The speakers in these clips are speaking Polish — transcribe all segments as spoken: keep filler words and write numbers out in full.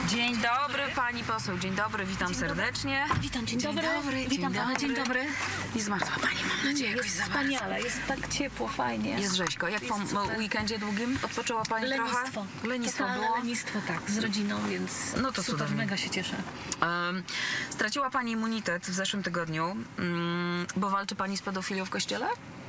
Dzień dobry, pani poseł. Dzień dobry, witam dzień serdecznie. Dobry. Witam, dzień, dzień dobry. dobry. Witam pana, dzień dobry. Nie zmartwa pani, mam nadzieję, jakoś jest za wspaniale, bardzo. jest tak ciepło, fajnie. Jest rzeźko. Jak jest po super. weekendzie długim odpoczęła pani lenistwo. trochę? Lenistwo. Totalne było? lenistwo, tak, z rodziną, więc no to super, cudownie. mega się cieszę. Um, straciła pani immunitet w zeszłym tygodniu, um, bo walczy pani z pedofilią w kościele?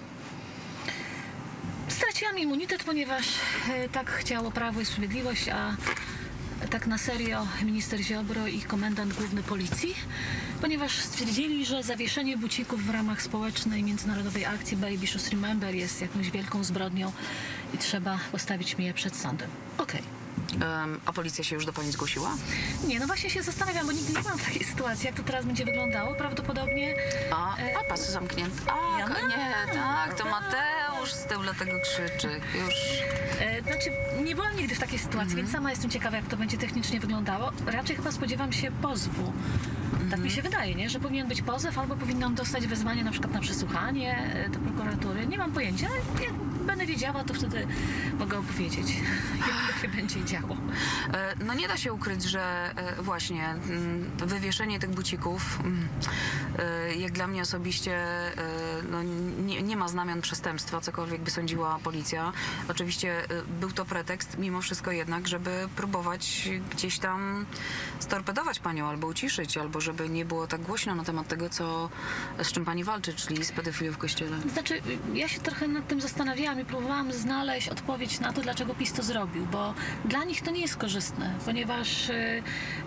Straciłam immunitet, ponieważ e, tak chciało Prawo i Sprawiedliwość, a tak na serio minister Ziobro i komendant główny policji, ponieważ stwierdzili, że zawieszenie bucików w ramach społecznej międzynarodowej akcji Baby Shoes Remember jest jakąś wielką zbrodnią i trzeba postawić mnie przed sądem. Okej. Um, a policja się już do pani zgłosiła? Nie, no właśnie się zastanawiam, bo nigdy nie byłam w takiej sytuacji, jak to teraz będzie wyglądało. Prawdopodobnie... A, e, a pas zamknięty. A, ja nie, tak, to Mateusz z tyłu dlatego krzyczy. Już... E, znaczy, nie byłam nigdy w takiej sytuacji, mm-hmm. więc sama jestem ciekawa, jak to będzie technicznie wyglądało. Raczej chyba spodziewam się pozwu. Mm-hmm. Tak mi się wydaje, nie? Że powinien być pozew, albo powinnam dostać wezwanie na przykład na przesłuchanie e, do prokuratury. Nie mam pojęcia, ale jak będę wiedziała, to wtedy mogę opowiedzieć, jak to się będzie działo. E, no nie da się ukryć, że e, właśnie m, wywieszenie tych bucików, m, e, jak dla mnie osobiście, e, no, nie, nie ma znamion przestępstwa, cokolwiek by sądziła policja. Oczywiście e, był to pretekst, mimo wszystko jednak, żeby próbować gdzieś tam storpedować panią, albo uciszyć, albo żeby nie było tak głośno na temat tego, co, z czym pani walczy, czyli z pedofilią w kościele. Znaczy, ja się trochę nad tym zastanawiałam i próbowałam znaleźć odpowiedź na to, dlaczego PiS to zrobił, bo dla nich to nie jest korzystne, ponieważ y, y,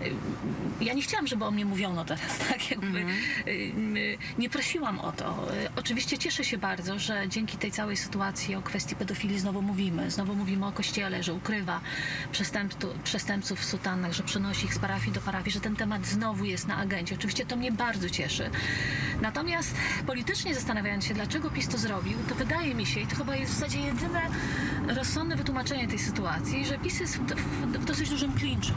ja nie chciałam, żeby o mnie mówiono teraz, tak jakby mm-hmm. y, y, nie prosiłam o to. Y, oczywiście cieszę się bardzo, że dzięki tej całej sytuacji o kwestii pedofilii znowu mówimy, znowu mówimy o Kościele, że ukrywa przestępców w sutannach, że przenosi ich z parafii do parafii, że ten temat znowu jest na agendzie. Oczywiście to mnie bardzo cieszy. Natomiast politycznie zastanawiając się, dlaczego PiS to zrobił, to wydaje mi się, i to chyba jest w zasadzie jedyne rozsądne wytłumaczenie tej sytuacji, że PiS jest w, w, w dosyć dużym klinczu.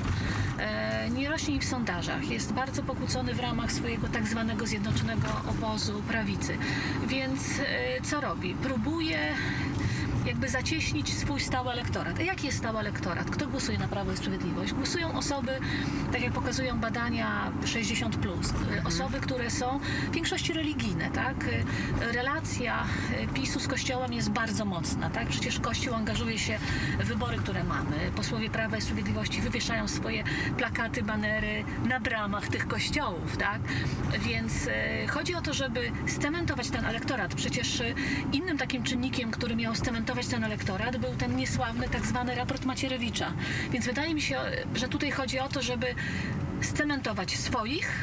E, nie rośnie w sondażach. Jest bardzo pokłócony w ramach swojego tak zwanego zjednoczonego obozu prawicy. Więc e, co robi? Próbuje jakby zacieśnić swój stały elektorat. A jaki jest stały elektorat? Kto głosuje na Prawo i Sprawiedliwość? Głosują osoby, tak jak pokazują badania sześćdziesiąt plus, mhm. osoby, które są w większości religijne, tak? Relacja PiSu z Kościołem jest bardzo mocna, tak? Przecież Kościół angażuje się w wybory, które mamy. Posłowie Prawa i Sprawiedliwości wywieszają swoje plakaty, banery na bramach tych kościołów, tak? Więc e, chodzi o to, żeby scementować ten elektorat. Przecież e, innym takim czynnikiem, który miał scementować ten elektorat, był ten niesławny tak zwany raport Macierewicza. Więc wydaje mi się, że tutaj chodzi o to, żeby scementować swoich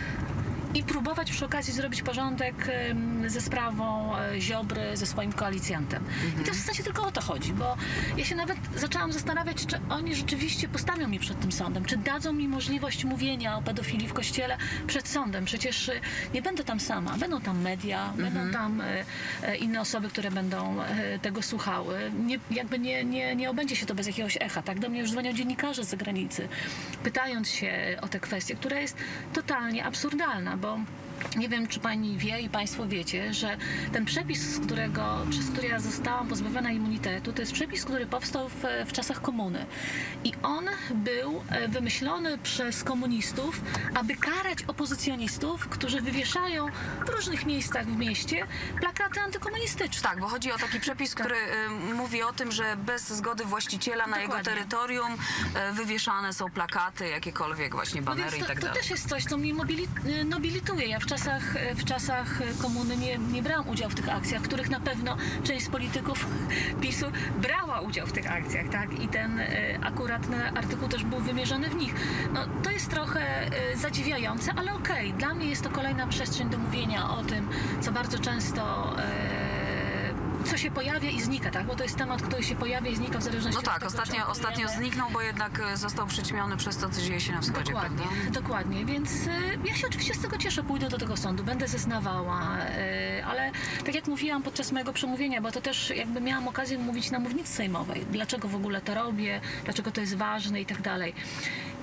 i próbować przy okazji zrobić porządek ze sprawą Ziobry, ze swoim koalicjantem. Mhm. I to w zasadzie tylko o to chodzi, bo ja się nawet zaczęłam zastanawiać, czy oni rzeczywiście postawią mi przed tym sądem, czy dadzą mi możliwość mówienia o pedofilii w Kościele przed sądem. Przecież nie będę tam sama, będą tam media, mhm. będą tam inne osoby, które będą tego słuchały. Nie, jakby nie, nie, nie obędzie się to bez jakiegoś echa, tak? Do mnie już dzwonią dziennikarze z zagranicy, pytając się o tę kwestię, która jest totalnie absurdalna, bo nie wiem, czy pani wie i państwo wiecie, że ten przepis, z którego, przez który ja zostałam pozbawiona immunitetu, to jest przepis, który powstał w, w czasach komuny. I on był wymyślony przez komunistów, aby karać opozycjonistów, którzy wywieszają w różnych miejscach w mieście plakaty antykomunistyczne. Tak, bo chodzi o taki przepis, tak. który y, mówi o tym, że bez zgody właściciela na Dokładnie. jego terytorium y, wywieszane są plakaty, jakiekolwiek właśnie banery no to, i tak to dalej. To też jest coś, co mnie mobili, nobilituje. Ja w czasach, w czasach komuny nie, nie brałam udziału w tych akcjach, w których na pewno część z polityków PiSu brała udział w tych akcjach, tak? I ten y, akuratny artykuł też był wymierzony w nich. No, to jest trochę y, zadziwiające, ale okej. Okay. Dla mnie jest to kolejna przestrzeń do mówienia o tym, co bardzo często y, co się pojawia i znika, tak? Bo to jest temat, który się pojawia i znika w zależności no od tak, tego, ostatnio, ostatnio zniknął, bo jednak został przyćmiony przez to, co dzieje się na wschodzie. Dokładnie, prawda? dokładnie, więc y, ja się oczywiście z tego cieszę, pójdę do tego sądu, będę zeznawała, y, ale tak jak mówiłam podczas mojego przemówienia, bo to też jakby miałam okazję mówić na mównicy sejmowej, dlaczego w ogóle to robię, dlaczego to jest ważne i tak dalej.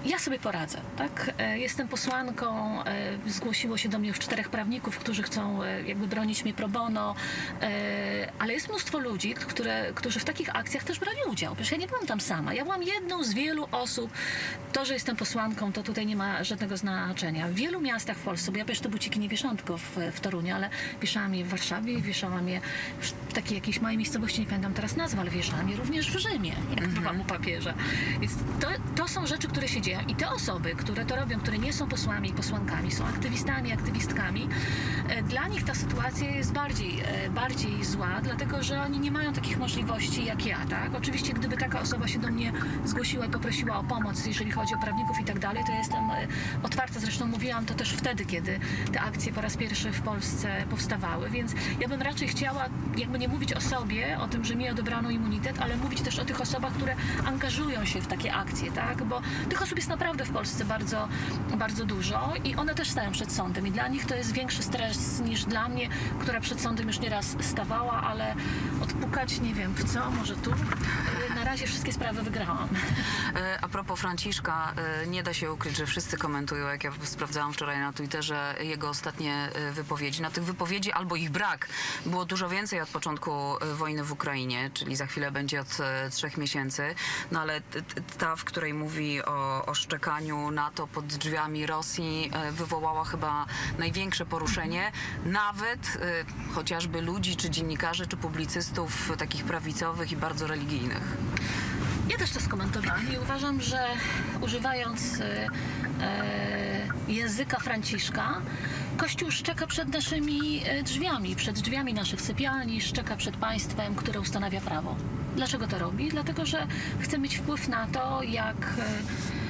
ja sobie poradzę, tak? E, Jestem posłanką, e, zgłosiło się do mnie już czterech prawników, którzy chcą e, jakby bronić mnie pro bono, e, ale jest mnóstwo ludzi, które, którzy w takich akcjach też brali udział. Przecież ja nie byłam tam sama, ja byłam jedną z wielu osób. To, że jestem posłanką, to tutaj nie ma żadnego znaczenia. W wielu miastach w Polsce, bo ja przecież te buciki nie wieszałam tylko w, w Toruniu, ale wieszałam je w Warszawie, wieszałam je w takiej jakiejś małej miejscowości, nie pamiętam teraz nazwy, ale wieszałam je również w Rzymie, jak byłam u papieża. Więc to, to są rzeczy, które się dzieją i te osoby, które to robią, które nie są posłami i posłankami, są aktywistami, aktywistkami, e, dla nich ta sytuacja jest bardziej, e, bardziej zła, dlatego, że oni nie mają takich możliwości jak ja, tak? Oczywiście, gdyby taka osoba się do mnie zgłosiła i poprosiła o pomoc, jeżeli chodzi o prawników i tak dalej, to ja jestem e, otwarta, zresztą mówiłam to też wtedy, kiedy te akcje po raz pierwszy w Polsce powstawały, więc ja bym raczej chciała jakby nie mówić o sobie, o tym, że mi odebrano immunitet, ale mówić też o tych osobach, które angażują się w takie akcje, tak? Bo tych osób jest naprawdę w Polsce bardzo, bardzo dużo i one też stają przed sądem i dla nich to jest większy stres niż dla mnie, która przed sądem już nieraz stawała, ale odpukać nie wiem w co, może tu. Na razie wszystkie sprawy wygrałam. A propos Franciszka, nie da się ukryć, że wszyscy komentują, jak ja sprawdzałam wczoraj na Twitterze jego ostatnie wypowiedzi. Na tych wypowiedzi albo ich brak było dużo więcej od początku wojny w Ukrainie, czyli za chwilę będzie od trzech miesięcy, no ale ta, w której mówi o, o szczekaniu NATO pod drzwiami Rosji, wywołała chyba największe poruszenie, nawet chociażby ludzi, czy dziennikarzy, czy publicystów takich prawicowych i bardzo religijnych. Ja też to skomentowałam i uważam, że używając e, e, języka Franciszka, Kościół szczeka przed naszymi drzwiami, przed drzwiami naszych sypialni, szczeka przed państwem, które ustanawia prawo. Dlaczego to robi? Dlatego, że chce mieć wpływ na to, jak... E,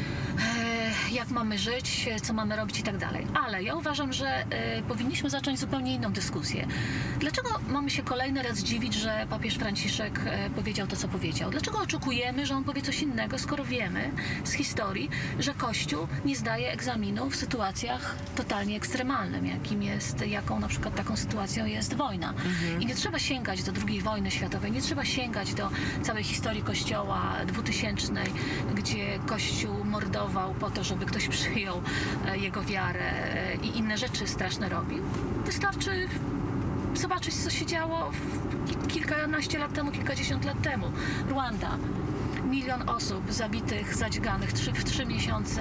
jak mamy żyć, co mamy robić i tak dalej. Ale ja uważam, że y, powinniśmy zacząć zupełnie inną dyskusję. Dlaczego mamy się kolejny raz dziwić, że papież Franciszek y, powiedział to, co powiedział? Dlaczego oczekujemy, że on powie coś innego, skoro wiemy z historii, że Kościół nie zdaje egzaminu w sytuacjach totalnie ekstremalnych, jakim jest, jaką na przykład taką sytuacją jest wojna. Mhm. I nie trzeba sięgać do drugiej wojny światowej, nie trzeba sięgać do całej historii Kościoła dwutysięcznej, gdzie Kościół mordował po to, żeby ktoś przyjął jego wiarę i inne rzeczy straszne robił. Wystarczy zobaczyć, co się działo kilkanaście lat temu, kilkadziesiąt lat temu. Rwanda. Milion osób zabitych, zadźganych trzy, w trzy miesiące.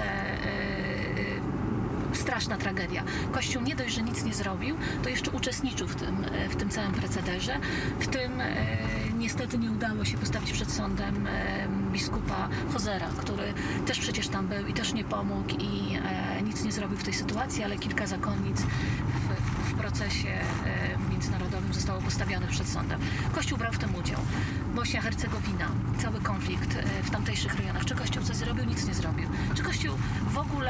Straszna tragedia. Kościół nie dość, że nic nie zrobił, to jeszcze uczestniczył w tym, w tym całym procederze. W tym e, niestety nie udało się postawić przed sądem e, biskupa Hozera, który też przecież tam był i też nie pomógł i e, nic nie zrobił w tej sytuacji, ale kilka zakonnic w, w, w procesie e, międzynarodowym zostało postawionych przed sądem. Kościół brał w tym udział. Bośnia, Hercegowina, cały konflikt e, w tamtejszych rejonach. Czy Kościół coś zrobił? Nic nie zrobił. Czy Kościół w ogóle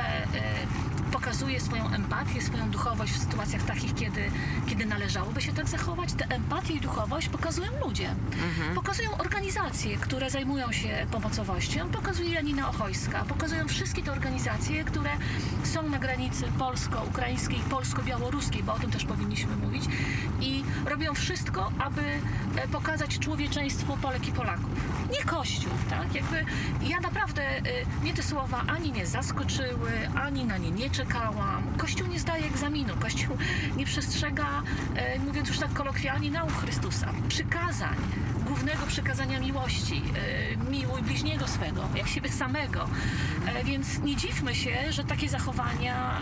e, pokazuje swoją empatię, swoją duchowość w sytuacjach takich, kiedy, kiedy należałoby się tak zachować? Tę empatię i duchowość pokazują ludzie. Mhm. Pokazują organizacje, które zajmują się pomocowością. Pokazuje Janina Ochojska. Pokazują wszystkie te organizacje, które są na granicy polsko-ukraińskiej, polsko-białoruskiej, bo o tym też powinniśmy mówić. I robią wszystko, aby pokazać człowieczeństwo Polek i Polaków. Nie Kościół, tak? Jakby ja naprawdę, mnie te słowa ani nie zaskoczyły, ani na nie nie czekałam. Kościół nie zdaje egzaminu. Kościół nie przestrzega, e, mówiąc już tak kolokwialnie, nauk Chrystusa. Przykazań, głównego przykazania miłości. E, miłuj bliźniego swego, jak siebie samego. E, więc nie dziwmy się, że takie zachowania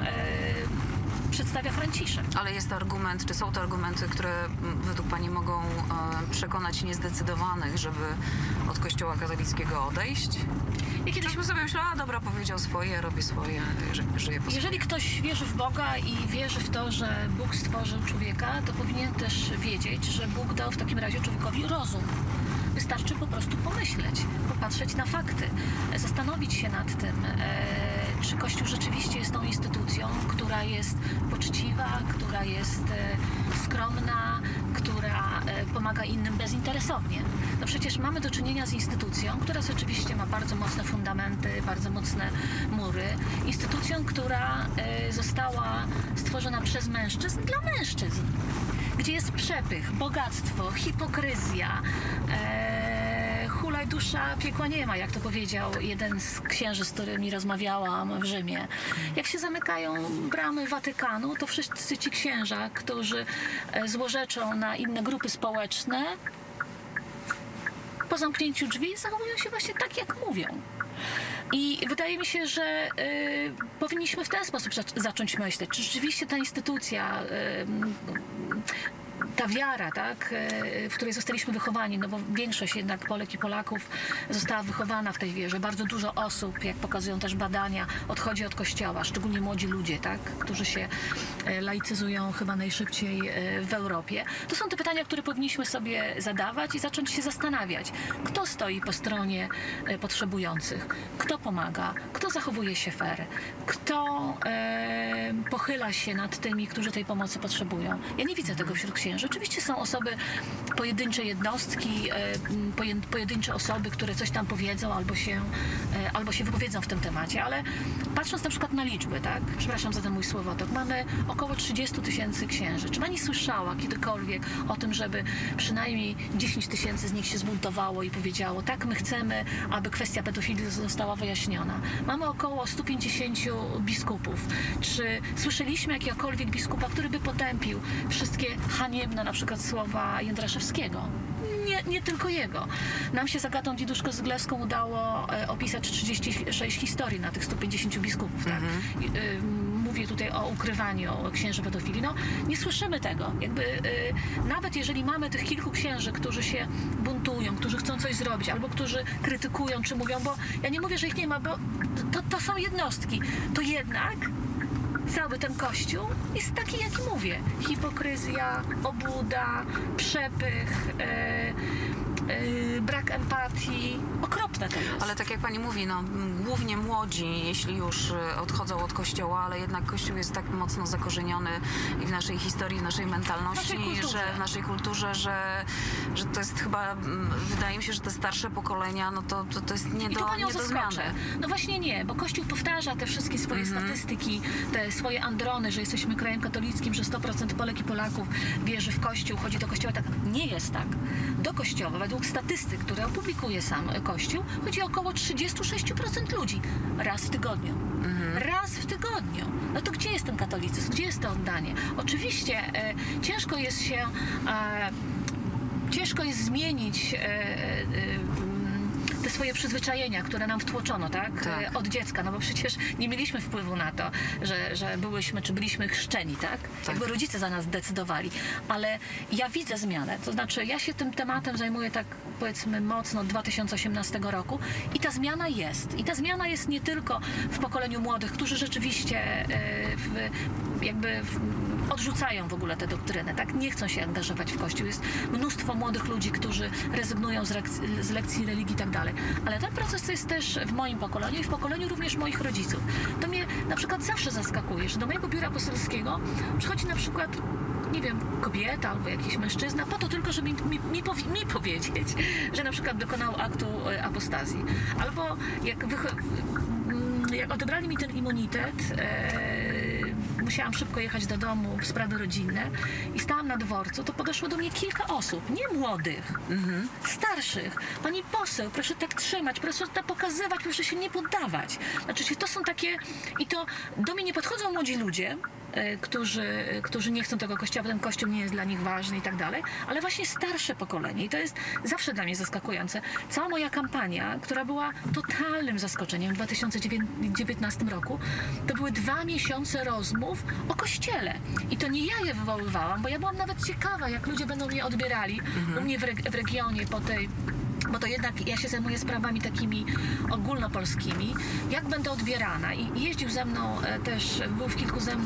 e, przedstawia Franciszek. Ale jest argument, czy są to argumenty, które według Pani mogą e, przekonać niezdecydowanych, żeby od Kościoła katolickiego odejść? Ja kiedyś bym sobie myślała, a dobra, powiedział swoje, robi swoje, żyje po Jeżeli ktoś wierzy w Boga i wierzy w to, że Bóg stworzył człowieka, to powinien też wiedzieć, że Bóg dał w takim razie człowiekowi rozum. Wystarczy po prostu pomyśleć, popatrzeć na fakty, zastanowić się nad tym, e, czy Kościół rzeczywiście jest tą instytucją, która jest poczciwa, która jest e, skromna, która e, pomaga innym bezinteresownie. No przecież mamy do czynienia z instytucją, która rzeczywiście ma bardzo mocne fundamenty, bardzo mocne mury. Instytucją, która e, została stworzona przez mężczyzn dla mężczyzn, gdzie jest przepych, bogactwo, hipokryzja, e, najdłuższa piekła nie ma, jak to powiedział jeden z księży, z którymi rozmawiałam w Rzymie. Jak się zamykają bramy Watykanu, to wszyscy ci księża, którzy złorzeczą na inne grupy społeczne, po zamknięciu drzwi zachowują się właśnie tak, jak mówią. I wydaje mi się, że y, powinniśmy w ten sposób zacząć myśleć, czy rzeczywiście ta instytucja, y, ta wiara, tak, w której zostaliśmy wychowani, no bo większość jednak Polek i Polaków została wychowana w tej wierze. Bardzo dużo osób, jak pokazują też badania, odchodzi od Kościoła, szczególnie młodzi ludzie, tak, którzy się laicyzują chyba najszybciej w Europie. To są te pytania, które powinniśmy sobie zadawać i zacząć się zastanawiać, kto stoi po stronie potrzebujących, kto pomaga, kto zachowuje się fair, kto e, pochyla się nad tymi, którzy tej pomocy potrzebują. Ja nie widzę tego wśród księży. Oczywiście są osoby, pojedyncze jednostki, pojedyncze osoby, które coś tam powiedzą albo się, albo się wypowiedzą w tym temacie, ale patrząc na przykład na liczby, tak, przepraszam za ten mój słowotok, mamy około trzydzieści tysięcy księży. Czy pani słyszała kiedykolwiek o tym, żeby przynajmniej dziesięć tysięcy z nich się zbuntowało i powiedziało, tak, my chcemy, aby kwestia pedofilii została wyjaśniona. Mamy około stu pięćdziesięciu biskupów. Czy słyszeliśmy jakiegokolwiek biskupa, który by potępił wszystkie haniebne na przykład słowa Jędraszewskiego? Nie, nie tylko jego. Nam się z Agatą Diduszko-Zyglewską udało e, opisać trzydzieści sześć historii na tych stu pięćdziesięciu biskupów. Tak? I, y, mówię tutaj o ukrywaniu księży pedofili. No, nie słyszymy tego. Jakby, y, nawet jeżeli mamy tych kilku księży, którzy się buntują, którzy chcą coś zrobić, albo którzy krytykują, czy mówią, bo ja nie mówię, że ich nie ma, bo to, to są jednostki. To jednak cały ten Kościół jest taki, jak mówię. Hipokryzja, obłuda, przepych, e, e, brak empatii. Okropne to jest. Ale tak jak pani mówi, no, głównie młodzi, jeśli już odchodzą od Kościoła, ale jednak Kościół jest tak mocno zakorzeniony i w naszej historii, w naszej mentalności, naszej że w naszej kulturze, że, że to jest chyba, wydaje mi się, że te starsze pokolenia, no to, to, to jest nie I do, tu panią nie do zaskoczę. zmiany. No właśnie nie, bo Kościół powtarza te wszystkie swoje mm-hmm. statystyki, te swoje androny, że jesteśmy krajem katolickim, że sto procent Polek i Polaków wierzy w Kościół, chodzi do Kościoła. Tak nie jest tak. Do Kościoła, według statystyk, które opublikuje sam Kościół, chodzi o około trzydzieści sześć procent ludzi raz w tygodniu. Mm-hmm. Raz w tygodniu. No to gdzie jest ten katolicyzm? Gdzie jest to oddanie? Oczywiście e, ciężko jest się e, ciężko jest zmienić e, e, te swoje przyzwyczajenia, które nam wtłoczono, tak? Tak. Od dziecka, no bo przecież nie mieliśmy wpływu na to, że, że byłyśmy, czy byliśmy chrzczeni, tak? Tak. Jakby rodzice za nas decydowali. Ale ja widzę zmianę, to znaczy ja się tym tematem zajmuję tak, powiedzmy, mocno od dwa tysiące osiemnastego roku i ta zmiana jest. I ta zmiana jest nie tylko w pokoleniu młodych, którzy rzeczywiście e, w, jakby w, odrzucają w ogóle tę doktrynę, tak? Nie chcą się angażować w Kościół. Jest mnóstwo młodych ludzi, którzy rezygnują z, rek- z lekcji religii i tak dalej. Ale ten proces jest też w moim pokoleniu i w pokoleniu również moich rodziców. To mnie na przykład zawsze zaskakuje, że do mojego biura poselskiego przychodzi na przykład, nie wiem, kobieta albo jakiś mężczyzna po to tylko, żeby mi, mi, mi, powi- mi powiedzieć, że na przykład dokonał aktu e, apostazji. Albo jak, wych- jak odebrali mi ten immunitet, e, musiałam szybko jechać do domu w sprawy rodzinne i stałam na dworcu, to podeszło do mnie kilka osób, nie młodych, mhm. starszych. Pani poseł, proszę tak trzymać, proszę tak pokazywać, proszę się nie poddawać. Znaczy, to są takie... I to do mnie nie podchodzą młodzi ludzie, Którzy, którzy nie chcą tego kościoła, bo ten kościół nie jest dla nich ważny i tak dalej, ale właśnie starsze pokolenie. I to jest zawsze dla mnie zaskakujące. Cała moja kampania, która była totalnym zaskoczeniem w dwa tysiące dziewiętnastym roku, to były dwa miesiące rozmów o kościele. I to nie ja je wywoływałam, bo ja byłam nawet ciekawa, jak ludzie będą mnie odbierali mhm. u mnie w, reg- w regionie po tej... Bo to jednak ja się zajmuję sprawami takimi ogólnopolskimi, jak będę odbierana. I jeździł ze mną też, był w kilku ze mną,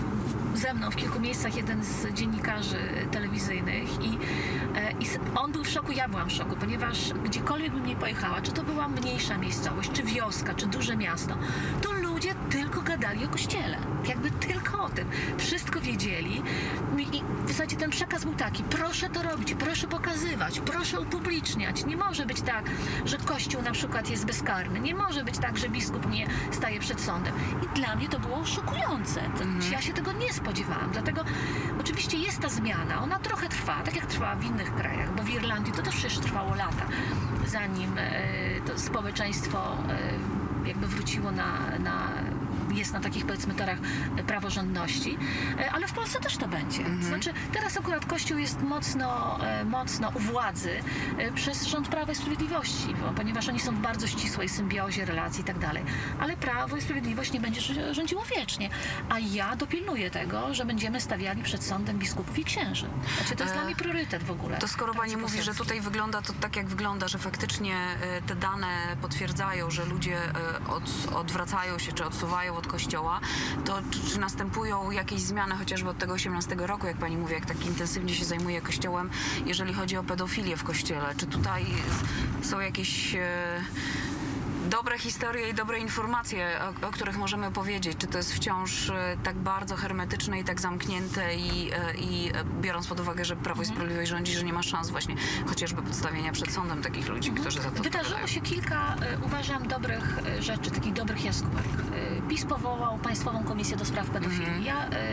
ze mną w kilku miejscach jeden z dziennikarzy telewizyjnych i, i on był w szoku, ja byłam w szoku, ponieważ gdziekolwiek bym nie pojechała, czy to była mniejsza miejscowość, czy wioska, czy duże miasto, to ludzie tylko gadali o kościele. Jakby tylko o tym. Wszystko wiedzieli i w zasadzie ten przekaz był taki: proszę to robić, proszę pokazywać, proszę upubliczniać. Nie może być tak, że Kościół na przykład jest bezkarny. Nie może być tak, że biskup nie staje przed sądem. I dla mnie to było szokujące. Mm. Ja się tego nie spodziewałam. Dlatego oczywiście jest ta zmiana. Ona trochę trwa, tak jak trwała w innych krajach, bo w Irlandii to też przecież trwało lata. zanim to społeczeństwo jakby wróciło na, na jest na takich, powiedzmy, torach praworządności, ale w Polsce też to będzie. Mhm. Znaczy, teraz akurat Kościół jest mocno, mocno u władzy przez rząd Prawa i Sprawiedliwości, bo, ponieważ oni są w bardzo ścisłej symbiozie relacji i tak dalej. Ale Prawo i Sprawiedliwość nie będzie rządziło wiecznie. A ja dopilnuję tego, że będziemy stawiali przed sądem biskupów i księży. Znaczy, to jest e... dla mnie priorytet w ogóle. To skoro pani mówi, że tutaj wygląda to tak, jak wygląda, że faktycznie te dane potwierdzają, że ludzie od, odwracają się czy odsuwają od Kościoła, to czy, czy następują jakieś zmiany chociażby od tego osiemnastego roku, jak pani mówi, jak tak intensywnie się zajmuje Kościołem, jeżeli chodzi o pedofilię w Kościele? Czy tutaj są jakieś e, dobre historie i dobre informacje, o, o których możemy powiedzieć? Czy to jest wciąż e, tak bardzo hermetyczne i tak zamknięte i, e, i e, biorąc pod uwagę, że Prawo i Sprawiedliwość rządzi, że nie ma szans właśnie chociażby podstawienia przed sądem takich ludzi, którzy za to Wydarzyło odpowiadają? się kilka, e, uważam, dobrych e, rzeczy, takich dobrych jaskółek. E, PiS powołał Państwową Komisję do Spraw Pedofilii. Mhm. Ja e,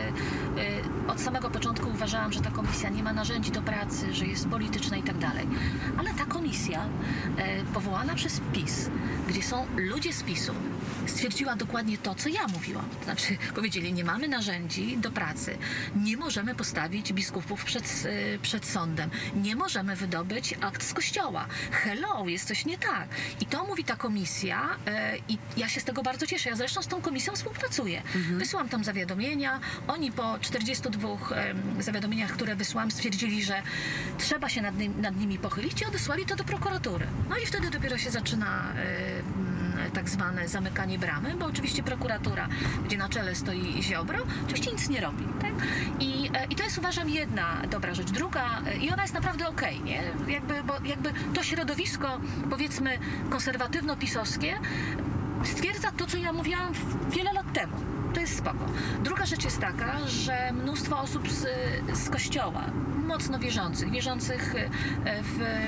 e, od samego początku uważałam, że ta komisja nie ma narzędzi do pracy, że jest polityczna i tak dalej. Ale ta komisja e, powołana przez PiS, gdzie są ludzie z PiSu, stwierdziła dokładnie to, co ja mówiłam. To znaczy, powiedzieli, nie mamy narzędzi do pracy, nie możemy postawić biskupów przed, przed sądem, nie możemy wydobyć akt z Kościoła. Hello, jest coś nie tak. I to mówi ta komisja e, i ja się z tego bardzo cieszę. Ja zresztą z tą komisją współpracuję. Mhm. Wysyłam tam zawiadomienia. Oni po czterdziestu dwóch e, zawiadomieniach, które wysłałam, stwierdzili, że trzeba się nad, nim, nad nimi pochylić i odesłali to do prokuratury. No i wtedy dopiero się zaczyna e, tak zwane zamykanie bramy, bo oczywiście prokuratura, gdzie na czele stoi Ziobro, oczywiście nic nie robi. Tak? I, I to jest, uważam, jedna dobra rzecz. Druga, i ona jest naprawdę okej, nie? Jakby, bo jakby to środowisko, powiedzmy, konserwatywno-pisowskie stwierdza to, co ja mówiłam wiele lat temu. To jest spoko. Druga rzecz jest taka, że mnóstwo osób z, z Kościoła, mocno wierzących, wierzących w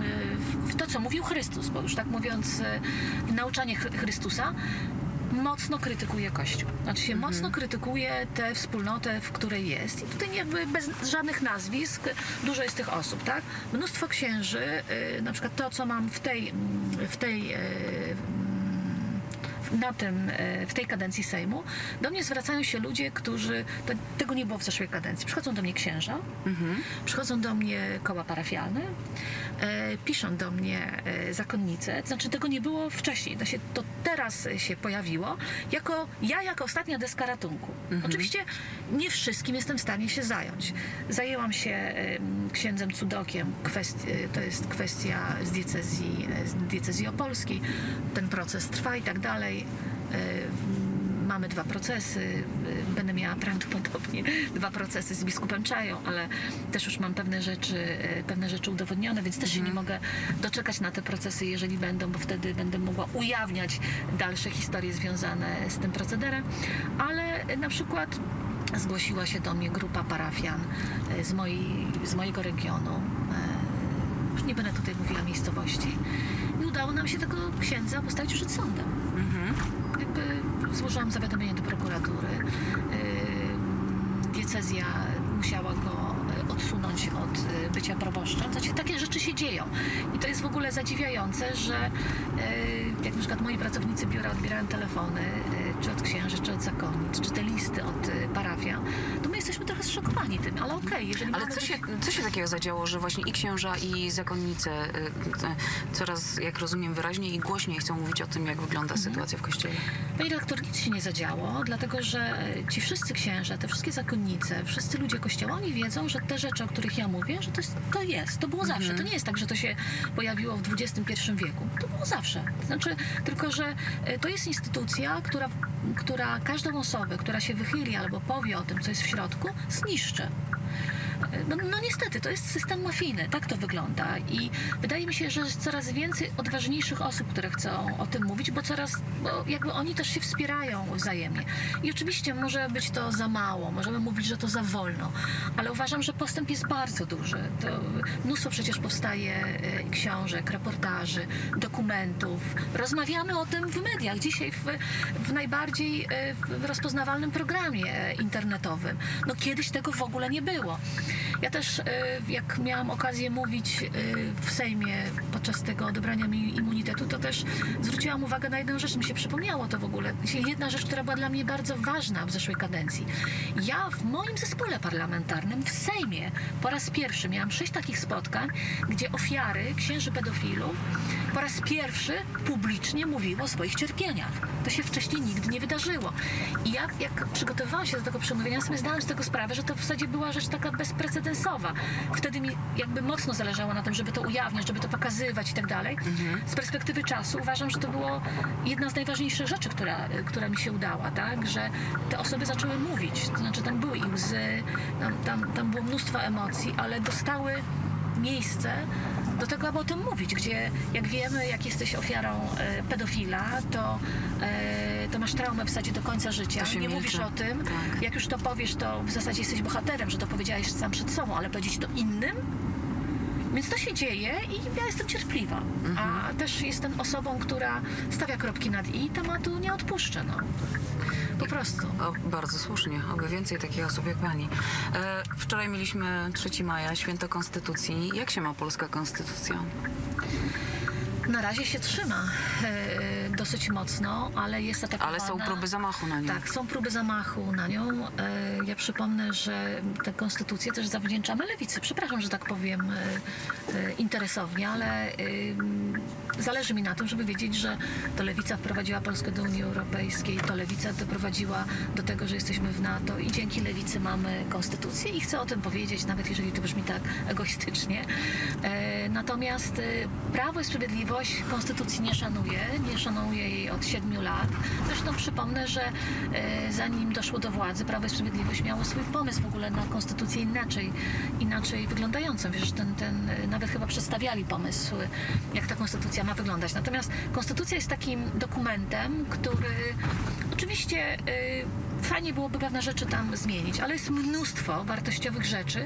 w to, co mówił Chrystus, bo już tak mówiąc, w nauczanie Chrystusa, mocno krytykuje Kościół. Znaczy się mhm. mocno krytykuje tę wspólnotę, w której jest. I tutaj jakby bez żadnych nazwisk dużo jest tych osób, tak? Mnóstwo księży, na przykład to, co mam w tej, w tej na tym, w tej kadencji Sejmu, do mnie zwracają się ludzie, którzy, to, tego nie było w zeszłej kadencji, przychodzą do mnie księża, mhm. przychodzą do mnie koła parafialne, e, piszą do mnie e, zakonnice, to znaczy tego nie było wcześniej, to, się, to teraz się pojawiło, jako, ja jako ostatnia deska ratunku. Mhm. Oczywiście nie wszystkim jestem w stanie się zająć. Zajęłam się e, księdzem Cudokiem, kwestii, to jest kwestia z diecezji, z diecezji opolskiej, ten proces trwa i tak dalej. Mamy dwa procesy, będę miała prawdopodobnie dwa procesy z biskupem Czają, ale też już mam pewne rzeczy, pewne rzeczy udowodnione, więc też się nie mogę doczekać na te procesy, jeżeli będą, bo wtedy będę mogła ujawniać dalsze historie związane z tym procederem, ale na przykład zgłosiła się do mnie grupa parafian z, mojej, z mojego regionu, już nie będę tutaj mówiła miejscowości, i udało nam się tego księdza postawić przed sądem. Mhm. Jakby złożyłam zawiadomienie do prokuratury. Yy, diecezja musiała go odsunąć od bycia proboszczem. Znaczy, takie rzeczy się dzieją. I to jest w ogóle zadziwiające, że yy, jak na przykład moi pracownicy biura odbierają telefony, yy, czy od księży, czy od zakonnic, czy te listy od yy, parafian, to my jesteśmy trochę zszokowani tym, ale okej, okay, jeżeli Ale co się, co się takiego zadziało, że właśnie i księża, i zakonnice yy, coraz, jak rozumiem, wyraźniej i głośniej chcą mówić o tym, jak wygląda mhm. sytuacja w Kościele? Pani redaktor, nic się nie zadziało, dlatego że ci wszyscy księża, te wszystkie zakonnice, wszyscy ludzie Kościoła, oni wiedzą, że te rzeczy, o których ja mówię, że to jest, to, jest, to było zawsze. To nie jest tak, że to się pojawiło w dwudziestym pierwszym wieku. To było zawsze. Znaczy, tylko że to jest instytucja, która, która każdą osobę, która się wychyli albo powie o tym, co jest w środku, zniszczy. No, no niestety, to jest system mafijny, tak to wygląda i wydaje mi się, że jest coraz więcej odważniejszych osób, które chcą o tym mówić, bo coraz, bo jakby oni też się wspierają wzajemnie. I oczywiście może być to za mało, możemy mówić, że to za wolno, ale uważam, że postęp jest bardzo duży. To mnóstwo przecież powstaje książek, reportaży, do, dokumentów, rozmawiamy o tym w mediach, dzisiaj w, w najbardziej e, w rozpoznawalnym programie internetowym. No kiedyś tego w ogóle nie było. Ja też, e, jak miałam okazję mówić e, w Sejmie podczas tego odebrania mi immunitetu, to też zwróciłam uwagę na jedną rzecz, mi się przypomniało to w ogóle. Jedna rzecz, która była dla mnie bardzo ważna w zeszłej kadencji. Ja w moim zespole parlamentarnym w Sejmie po raz pierwszy miałam sześć takich spotkań, gdzie ofiary księży pedofilów po raz pierwszy publicznie mówiły o swoich cierpieniach. To się wcześniej nigdy nie wydarzyło. I ja, jak przygotowywałam się do tego przemówienia, sobie zdałam z tego sprawę, że to w zasadzie była rzecz taka bezprecedensowa. Wtedy mi jakby mocno zależało na tym, żeby to ujawniać, żeby to pokazywać i tak dalej. Z perspektywy czasu uważam, że to było jedna z najważniejszych rzeczy, która, która mi się udała, tak? Że te osoby zaczęły mówić. To znaczy tam były i łzy, tam, tam, tam było mnóstwo emocji, ale dostały miejsce do tego, aby o tym mówić, gdzie jak wiemy, jak jesteś ofiarą e, pedofila, to, e, to masz traumę w zasadzie do końca życia. Nie milczy. Mówisz o tym. Tak. Jak już to powiesz, to w zasadzie jesteś bohaterem, że to powiedziałeś sam przed sobą, ale powiedzieć to innym? Więc to się dzieje i ja jestem cierpliwa. Mhm. A też jestem osobą, która stawia kropki nad i i tematu nie odpuszczę. No. Po prostu. O, bardzo słusznie. Oby więcej takich osób jak pani. E, wczoraj mieliśmy trzeciego maja, święto Konstytucji. Jak się ma polska konstytucja? Na razie się trzyma e, dosyć mocno, ale jest atakowana. Ale są próby zamachu na nią. Tak, są próby zamachu na nią. E, ja przypomnę, że tę konstytucję też zawdzięczamy lewicy. Przepraszam, że tak powiem e, e, interesownie, ale e, zależy mi na tym, żeby wiedzieć, że to lewica wprowadziła Polskę do Unii Europejskiej, to lewica doprowadziła do tego, że jesteśmy w NATO i dzięki lewicy mamy konstytucję i chcę o tym powiedzieć, nawet jeżeli to brzmi tak egoistycznie. E, natomiast e, Prawo i Sprawiedliwość konstytucji nie szanuje, nie szanuje jej od siedmiu lat. Zresztą przypomnę, że e, zanim doszło do władzy, Prawo i Sprawiedliwość miało swój pomysł w ogóle na konstytucję inaczej, inaczej wyglądającą. Wiesz, ten, ten, nawet chyba przedstawiali pomysł, jak ta konstytucja ma wyglądać. Natomiast konstytucja jest takim dokumentem, który oczywiście e, fajnie byłoby pewne rzeczy tam zmienić, ale jest mnóstwo wartościowych rzeczy,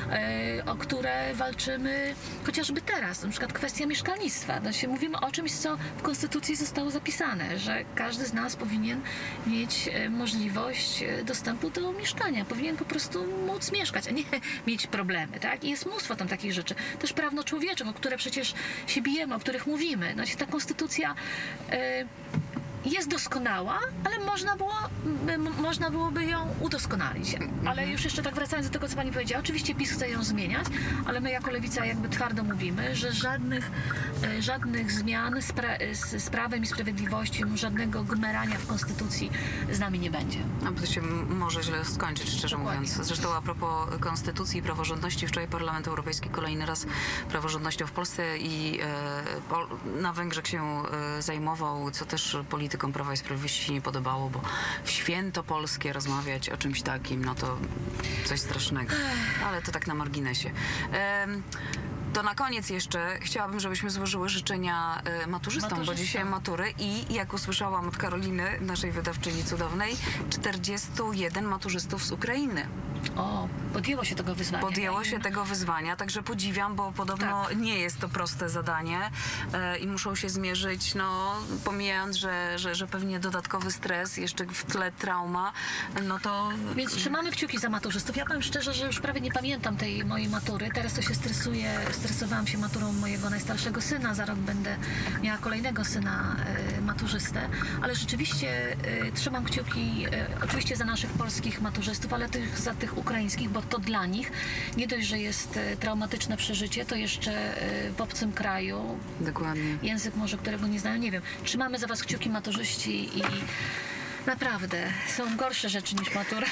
e, o które walczymy chociażby teraz. Na przykład kwestia mieszkalnictwa. Znaczy, mówimy o czymś, co w Konstytucji zostało zapisane, że każdy z nas powinien mieć e, możliwość e, dostępu do mieszkania. Powinien po prostu móc mieszkać, a nie mieć problemy. Tak? I jest mnóstwo tam takich rzeczy. Też prawno-człowieczych, o które przecież się bijemy, o których mówimy. Znaczy, ta Konstytucja e, jest doskonała, ale można było, m- można byłoby ją udoskonalić. Ale już jeszcze tak wracając do tego, co pani powiedziała, oczywiście PiS chce ją zmieniać, ale my jako lewica jakby twardo mówimy, że żadnych, e, żadnych zmian z, pra- z, z prawem i sprawiedliwością, żadnego gmerania w konstytucji z nami nie będzie. A to się m- może źle skończyć, szczerze Dokładnie. mówiąc. Zresztą a propos konstytucji i praworządności, wczoraj Parlament Europejski kolejny raz praworządnością w Polsce i e, Pol- na Węgrzech się e, zajmował, co też politykom Prawa i Sprawiedliwości się nie podobało, bo w święto polskie rozmawiać o czymś takim, no to coś strasznego. Ale to tak na marginesie. Em, To na koniec jeszcze chciałabym, żebyśmy złożyły życzenia e, maturzystom, bo Maturzystom. dzisiaj matury i jak usłyszałam od Karoliny, naszej wydawczyni cudownej, czterdziestu jeden maturzystów z Ukrainy. O, podjęło się tego wyzwania. Podjęło się tego wyzwania, także podziwiam, bo podobno Tak. nie jest to proste zadanie e, i muszą się zmierzyć, no pomijając, że, że, że pewnie dodatkowy stres, jeszcze w tle trauma, no to... Więc trzymamy kciuki za maturzystów. Ja powiem szczerze, że już prawie nie pamiętam tej mojej matury. Teraz to się stresuję, stresowałam się maturą mojego najstarszego syna. Za rok będę miała kolejnego syna e, maturzystę. Ale rzeczywiście e, trzymam kciuki e, oczywiście za naszych polskich maturzystów, ale tych, za tych ukraińskich, bo to dla nich nie dość, że jest e, traumatyczne przeżycie, to jeszcze e, w obcym kraju. Dokładnie. Język może, którego nie znają, nie wiem. Trzymamy za was kciuki maturzyści i naprawdę, są gorsze rzeczy niż matura.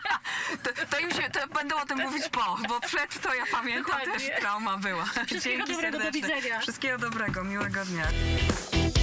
To, to już się, to będę o tym mówić po, bo przed to ja pamiętam Dokładnie. też trauma była. Wszystkiego Dzięki dobrego, do serdeczne. widzenia. Wszystkiego dobrego, miłego dnia.